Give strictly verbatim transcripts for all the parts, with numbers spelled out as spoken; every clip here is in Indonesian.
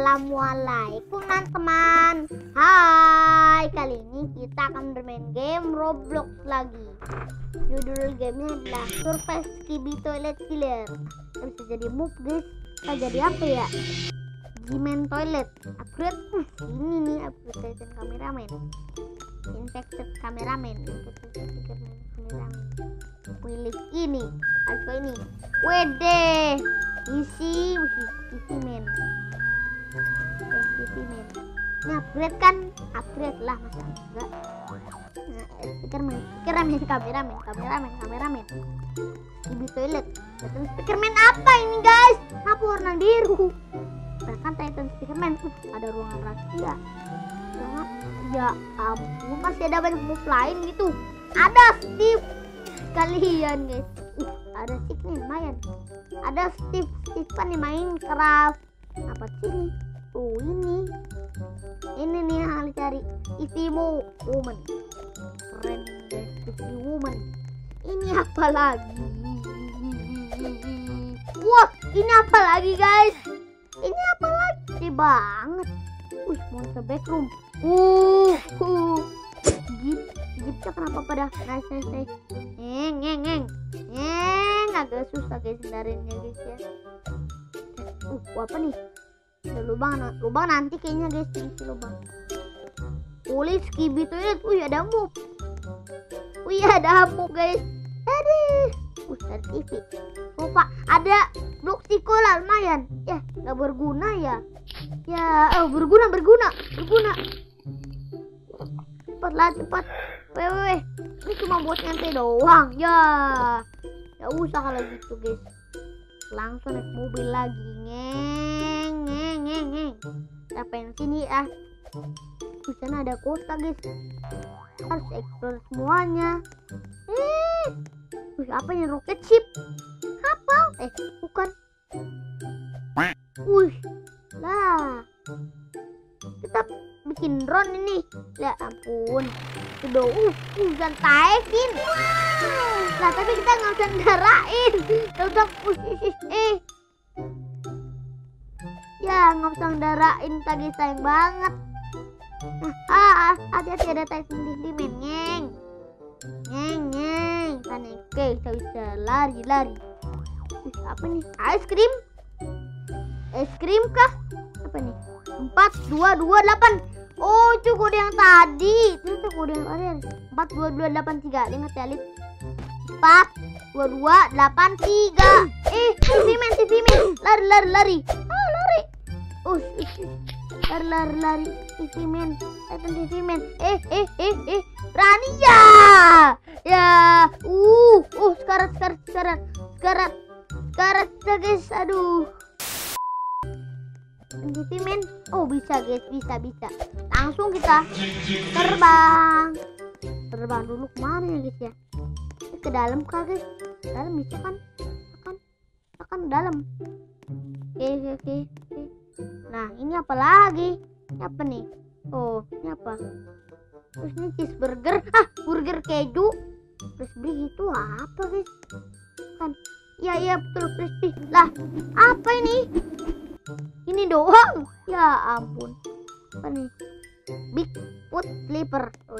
Assalamualaikum teman-teman. Hai, kali ini kita akan bermain game Roblox lagi. Judul gamenya adalah Survive Skibidi Toilet Killer. Kita bisa jadi move guys. Kita jadi apa ya? G-Man Toilet. Upgrade. Uh, ini nih upgrade kameramen. Infected kameramen. Kameramen. Pilih ini. Atau ini. Wede. Isi, isi men. Isi men. Ini upgrade kan? Upgrade lah masa enggak? Nah, speakerman, speakerman, kameramen, kameramen, kameramen. Ibu toilet. Titan speakerman apa ini guys? Apa warna biru? Bahkan Titan speakerman. Uh, ada ruangan rahasia. Ya, ya ampun, masih ada banyak move lain gitu. Ada Steve kalian guys. Uh, ada Steve nih lumayan. Ada Steve, Steve kan di Minecraft. Apa sih ini? Oh ini, ini nih yang harus cari. Istimo woman, keren guys, Istimo woman. Ini apa lagi? Wah, ini apa lagi guys? Ini apa lagi? Gede banget. Wih, monster backroom. Uh, uh. Jeep, jeepnya kenapa pada nice nice nice? Ngeng ngeng ngeng, ngeng agak susah guys hindarinnya guys ya. Uh, apa nih? Ada lubang, lubang nanti kayaknya guys, isi lubang. Tulis Skibidi Toilet. Wih, ada move. Wih, ada move guys. Aduh. Uh, ada T V. Oh pak, ada blok sekolah lumayan. Ya, nggak berguna ya. Ya, oh berguna, berguna, berguna. Cepatlah, cepat. Weh, weh, weh. Ini cuma buat nyantai doang. Ya, ya usah kalau gitu guys. Langsung naik mobil lagi. Ngeng ngeng ngeng ngeng. Kita pengen sini ah. Di sana ada kota guys. Harus explore semuanya. Eh, wih, apa ini? Rocket ship? Kapal? Eh, bukan. Wih, lah. Kita bikin drone ini. Ya ampun. Udah, uh, uh, dan taikin. Nah, tapi kita nggak usah ndarain. Nggak usah, uh, eh. Ya, nggak usah ndarain. Tadi sayang banget. Nah, ah, hati-hati ada Titan di men. Ngeng. Ngeng, ngeng. Kan oke, kita bisa lari-lari. Apa nih? Es krim? Es krim kah? Apa nih? Empat, dua, dua, delapan. Oh, itu kode yang tadi. Itu kode yang tadi. Empat, dua, dua, delapan, tiga. Ingat ya, Lip. Empat, dua, dua, delapan, tiga. Eh, T V man, T V man. Lari, lari, lari. Ah, lari. Oh, lari, lari, lari. T V man. Titan T V man. Eh, eh, eh, eh. Berani ya. Ya. Uh, uh, sekarat, sekarat, sekarat. Sekarat. Sekarat, guys. Aduh. T V man. Oh, bisa guys, bisa, bisa. Langsung kita terbang. Terbang dulu kemana ya guys ya? Ke dalam kah guys? Dalam bisa kan? Kan? Kan dalam. Oke, oke, oke. Nah, ini apa lagi? Ini apa nih? Oh, ini apa? Terus ini cheeseburger. Ah, burger keju. Terus beli itu apa guys? Kan? Iya, iya betul crispy. Lah, apa ini? Ini doang. Ya ampun. Apa nih? Bigfoot Sleeper. Oh,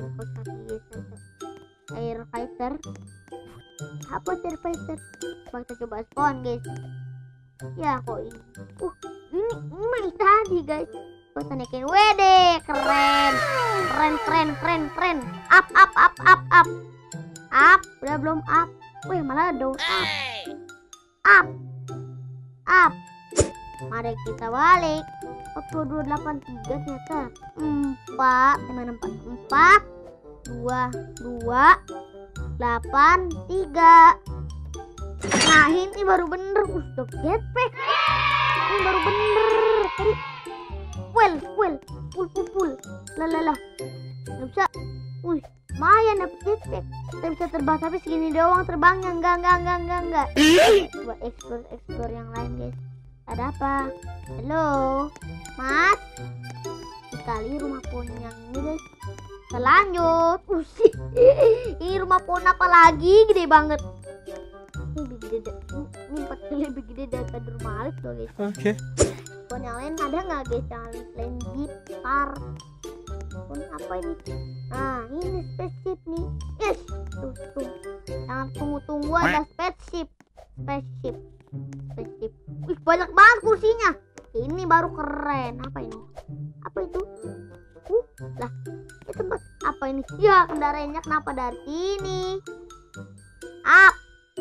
air fighter. Apa air fighter? Kita coba spawn guys. Ya kok ini. Uh, ini ini main tadi guys. Kita naikin. Wede, keren. Keren, keren, keren, keren. Up, up, up, up, up. Up, udah belum up. Wih, malah down up. Up. Up. Mari kita balik. Empat dua delapan tiga ternyata. Empat mana empat empat dua dua delapan tiga. Nah ini baru bener. Ustok jetpack. Ini baru bener. Tadi well well full full full. Lalalah. Nggak bisa. Wih, lumayan dapet jetpack. Kita bisa terbang tapi segini doang terbangnya. Enggak enggak enggak enggak enggak. Coba explore explore yang lain guys. Ada apa? Halo, Mas. Sekali rumah pohon yang ini guys. Kita lanjut. Usih. Ini rumah pohon apa lagi? Gede banget. Ini lebih gede. Ini empat kali lebih gede daripada rumah Alif loh guys. Oke. Okay. Phone yang lain ada nggak guys yang lain Jeep, car? Phone apa ini? Nah ini spaceship nih. Yes, tuh tuh. Jangan tunggu-tunggu ada spaceship, spaceship, spaceship. Wih banyak banget kursinya. Ini baru keren. Apa ini? Apa itu? Uh, lah, itu tempat apa ini? Ya kendaraannya kenapa dari sini? Up.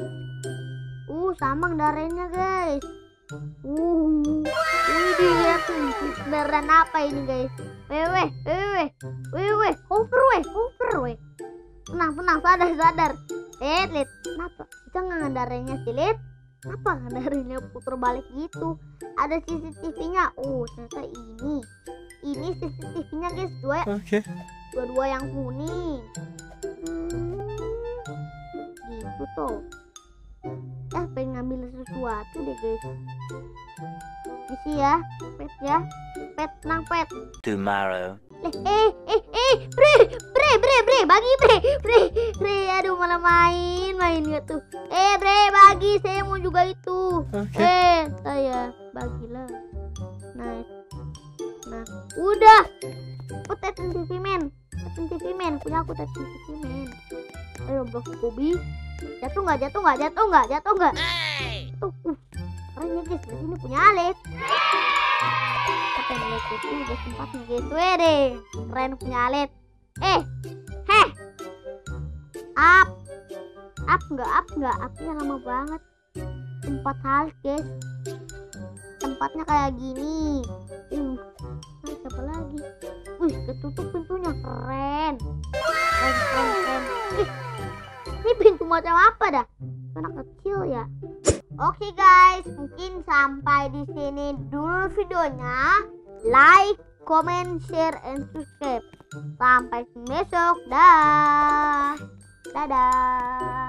Uh, sama kendaraannya guys. Uh, ini lihat nih kendaraan apa ini guys? Wewe, wewe, wewe, hover weh, hover weh. Tenang, tenang, sadar, sadar. Lihat, lihat. Kenapa? Kita nggak ngendarainnya sih, lihat. Kenapa ngendarainnya putar balik gitu? Ada C C T V-nya. Oh, ternyata ini. Ini C C T V-nya guys, dua. Oke. Okay. Dua-dua yang kuning. Hmm, gitu tuh. Eh, pengen ngambil sesuatu deh guys. Isi ya, pet ya, pet, tenang pet. Tomorrow. Eh, eh, eh, eh, bre, bre, bre, bre, bagi bre, bre, bre, aduh malah main, main gak tuh. Eh, bre, bagi, saya mau juga itu. Okay. Eh, saya bagilah. Nice. Nah, udah. Oh, Titan T V man, Titan T V man, punya aku Titan T V man. Ayo, Bro Kobi. Jatuh nggak, jatuh nggak, jatuh nggak, jatuh nggak. Tuh, uh, keren ya guys, ini punya Alif. Kita lihat itu udah tempatnya guys, wede, keren punya Alif. Eh, heh, up, up nggak, up nggak, upnya lama banget. Tempat hal guys, tempatnya kayak gini. Uh, nah, siapa lagi? Wih, ketutup pintunya, keren, keren, keren, keren. Ih, ini pintu macam apa dah? Anak kecil ya. Oke guys, mungkin sampai di sini dulu videonya. Like, comment, share, and subscribe. Sampai besok. Dah. Dadah.